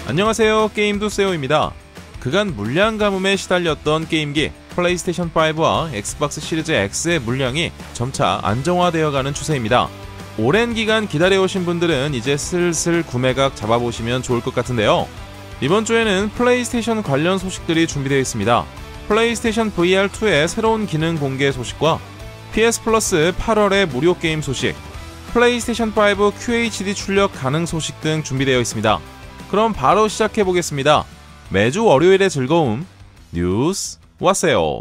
안녕하세요, 게임도세요입니다. 그간 물량 가뭄에 시달렸던 게임기 플레이스테이션 5와 엑스박스 시리즈 X의 물량이 점차 안정화되어가는 추세입니다. 오랜 기간 기다려오신 분들은 이제 슬슬 구매각 잡아보시면 좋을 것 같은데요. 이번 주에는 플레이스테이션 관련 소식들이 준비되어 있습니다. 플레이스테이션 VR2의 새로운 기능 공개 소식과 PS 플러스 8월의 무료 게임 소식, 플레이스테이션 5 QHD 출력 가능 소식 등 준비되어 있습니다. 그럼 바로 시작해보겠습니다. 매주 월요일의 즐거움, 뉴스 왔어요.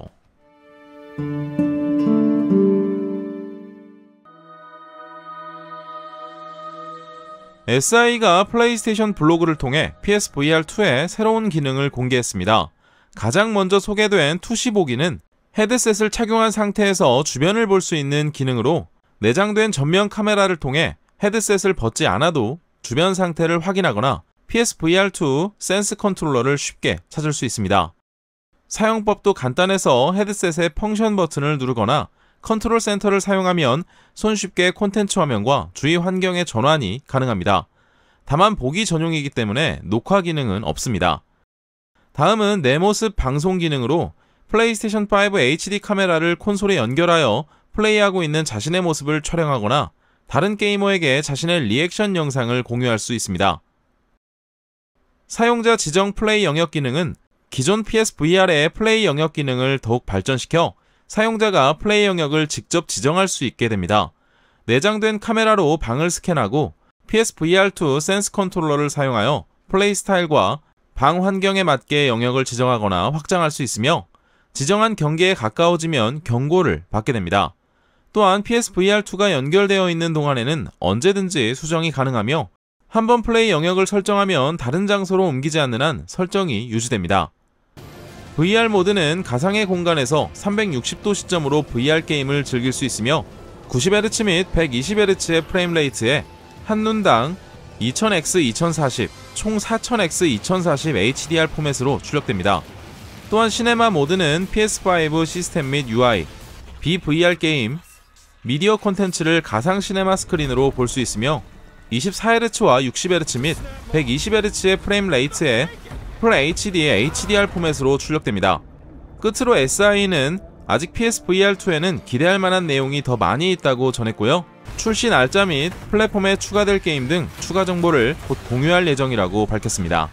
SI가 플레이스테이션 블로그를 통해 PSVR2의 새로운 기능을 공개했습니다. 가장 먼저 소개된 투시 보기는 헤드셋을 착용한 상태에서 주변을 볼 수 있는 기능으로 내장된 전면 카메라를 통해 헤드셋을 벗지 않아도 주변 상태를 확인하거나 PSVR2 센스 컨트롤러를 쉽게 찾을 수 있습니다. 사용법도 간단해서 헤드셋의 펑션 버튼을 누르거나 컨트롤 센터를 사용하면 손쉽게 콘텐츠 화면과 주위 환경의 전환이 가능합니다. 다만 보기 전용이기 때문에 녹화 기능은 없습니다. 다음은 내 모습 방송 기능으로 플레이스테이션 5 HD 카메라를 콘솔에 연결하여 플레이하고 있는 자신의 모습을 촬영하거나 다른 게이머에게 자신의 리액션 영상을 공유할 수 있습니다. 사용자 지정 플레이 영역 기능은 기존 PSVR의 플레이 영역 기능을 더욱 발전시켜 사용자가 플레이 영역을 직접 지정할 수 있게 됩니다. 내장된 카메라로 방을 스캔하고 PSVR2 센스 컨트롤러를 사용하여 플레이 스타일과 방 환경에 맞게 영역을 지정하거나 확장할 수 있으며 지정한 경계에 가까워지면 경고를 받게 됩니다. 또한 PSVR2가 연결되어 있는 동안에는 언제든지 수정이 가능하며 한번 플레이 영역을 설정하면 다른 장소로 옮기지 않는 한 설정이 유지됩니다. VR 모드는 가상의 공간에서 360도 시점으로 VR 게임을 즐길 수 있으며 90Hz 및 120Hz의 프레임 레이트에 한눈당 2000X 2040, 총 4000X 2040 HDR 포맷으로 출력됩니다. 또한 시네마 모드는 PS5 시스템 및 UI, BVR 게임, 미디어 콘텐츠를 가상 시네마 스크린으로 볼 수 있으며 24Hz와 60Hz 및 120Hz의 프레임 레이트에 FHD의 HDR 포맷으로 출력됩니다. 끝으로 SI는 아직 PSVR2에는 기대할 만한 내용이 더 많이 있다고 전했고요. 출시 날짜 및 플랫폼에 추가될 게임 등 추가 정보를 곧 공유할 예정이라고 밝혔습니다.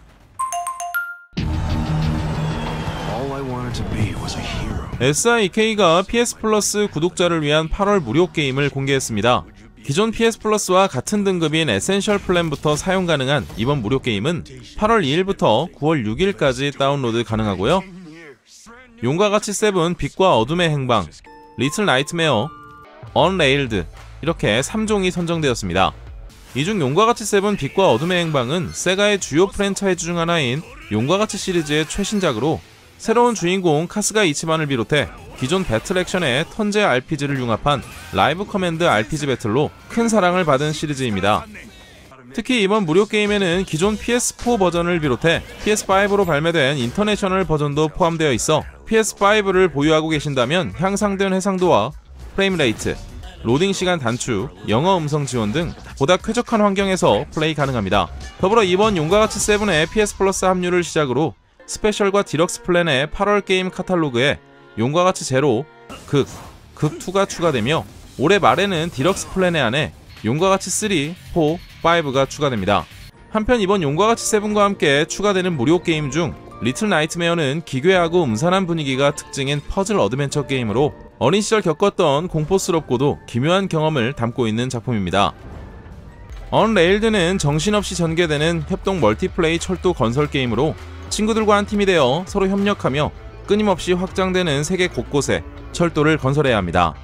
SIK가 PS 플러스 구독자를 위한 8월 무료 게임을 공개했습니다. 기존 PS 플러스와 같은 등급인 에센셜 플랜부터 사용 가능한 이번 무료 게임은 8월 2일부터 9월 6일까지 다운로드 가능하고요. 용과 같이 세븐 빛과 어둠의 행방, 리틀 나이트메어, 언레일드 이렇게 3종이 선정되었습니다. 이 중 용과 같이 세븐 빛과 어둠의 행방은 세가의 주요 프랜차이즈 중 하나인 용과 같이 시리즈의 최신작으로 새로운 주인공 카스가 이치반을 비롯해 기존 배틀 액션의 턴제 RPG를 융합한 라이브 커맨드 RPG 배틀로 큰 사랑을 받은 시리즈입니다. 특히 이번 무료 게임에는 기존 PS4 버전을 비롯해 PS5로 발매된 인터내셔널 버전도 포함되어 있어 PS5를 보유하고 계신다면 향상된 해상도와 프레임 레이트, 로딩 시간 단축, 영어 음성 지원 등 보다 쾌적한 환경에서 플레이 가능합니다. 더불어 이번 용과 같이 세븐의 PS 플러스 합류를 시작으로 스페셜과 디럭스 플랜의 8월 게임 카탈로그에 용과 같이 제로, 극2가 추가되며 올해 말에는 디럭스 플랜에 한해 용과 같이 3, 4, 5가 추가됩니다. 한편 이번 용과 같이 7과 함께 추가되는 무료 게임 중 리틀 나이트메어는 기괴하고 음산한 분위기가 특징인 퍼즐 어드벤처 게임으로 어린 시절 겪었던 공포스럽고도 기묘한 경험을 담고 있는 작품입니다. 언레일드는 정신없이 전개되는 협동 멀티플레이 철도 건설 게임으로 친구들과 한 팀이 되어 서로 협력하며 끊임없이 확장되는 세계 곳곳에 철도를 건설해야 합니다.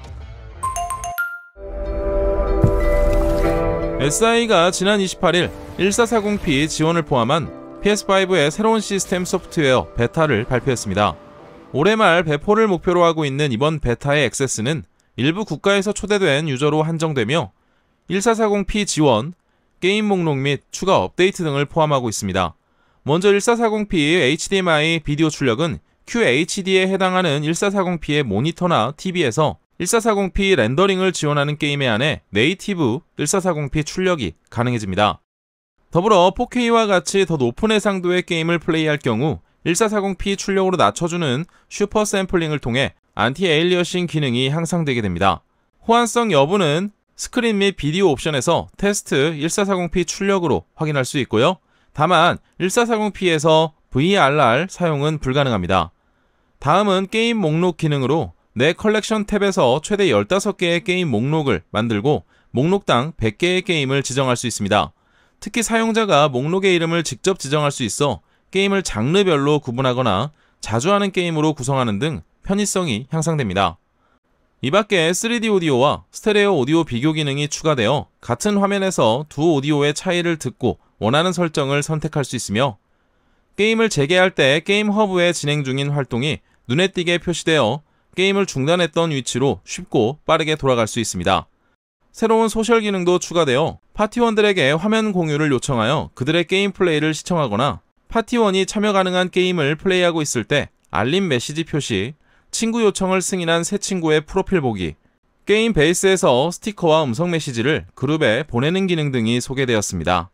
SI가 지난 28일 1440p 지원을 포함한 PS5의 새로운 시스템 소프트웨어 베타를 발표했습니다. 올해 말 배포를 목표로 하고 있는 이번 베타의 액세스는 일부 국가에서 초대된 유저로 한정되며 1440p 지원, 게임 목록 및 추가 업데이트 등을 포함하고 있습니다. 먼저 1440p HDMI 비디오 출력은 QHD에 해당하는 1440p의 모니터나 TV에서 1440p 렌더링을 지원하는 게임에 한해 네이티브 1440p 출력이 가능해집니다. 더불어 4K와 같이 더 높은 해상도의 게임을 플레이할 경우 1440p 출력으로 낮춰주는 슈퍼 샘플링을 통해 안티 에일리어싱 기능이 향상되게 됩니다. 호환성 여부는 스크린 및 비디오 옵션에서 테스트 1440p 출력으로 확인할 수 있고요. 다만 1440p에서 VRR 사용은 불가능합니다. 다음은 게임 목록 기능으로 내 컬렉션 탭에서 최대 15개의 게임 목록을 만들고 목록당 100개의 게임을 지정할 수 있습니다. 특히 사용자가 목록의 이름을 직접 지정할 수 있어 게임을 장르별로 구분하거나 자주 하는 게임으로 구성하는 등 편의성이 향상됩니다. 이 밖에 3D 오디오와 스테레오 오디오 비교 기능이 추가되어 같은 화면에서 두 오디오의 차이를 듣고 원하는 설정을 선택할 수 있으며 게임을 재개할 때 게임 허브에 진행 중인 활동이 눈에 띄게 표시되어 게임을 중단했던 위치로 쉽고 빠르게 돌아갈 수 있습니다. 새로운 소셜 기능도 추가되어 파티원들에게 화면 공유를 요청하여 그들의 게임 플레이를 시청하거나 파티원이 참여 가능한 게임을 플레이하고 있을 때 알림 메시지 표시, 친구 요청을 승인한 새 친구의 프로필 보기, 게임 베이스에서 스티커와 음성 메시지를 그룹에 보내는 기능 등이 소개되었습니다.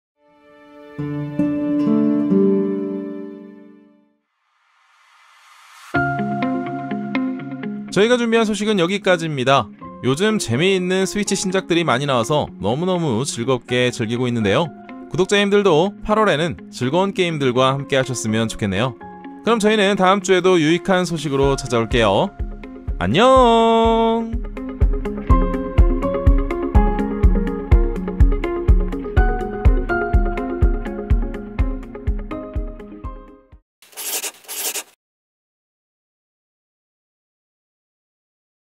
저희가 준비한 소식은 여기까지입니다. 요즘 재미있는 스위치 신작들이 많이 나와서 너무너무 즐겁게 즐기고 있는데요. 구독자님들도 8월에는 즐거운 게임들과 함께 하셨으면 좋겠네요. 그럼 저희는 다음 주에도 유익한 소식으로 찾아올게요. 안녕!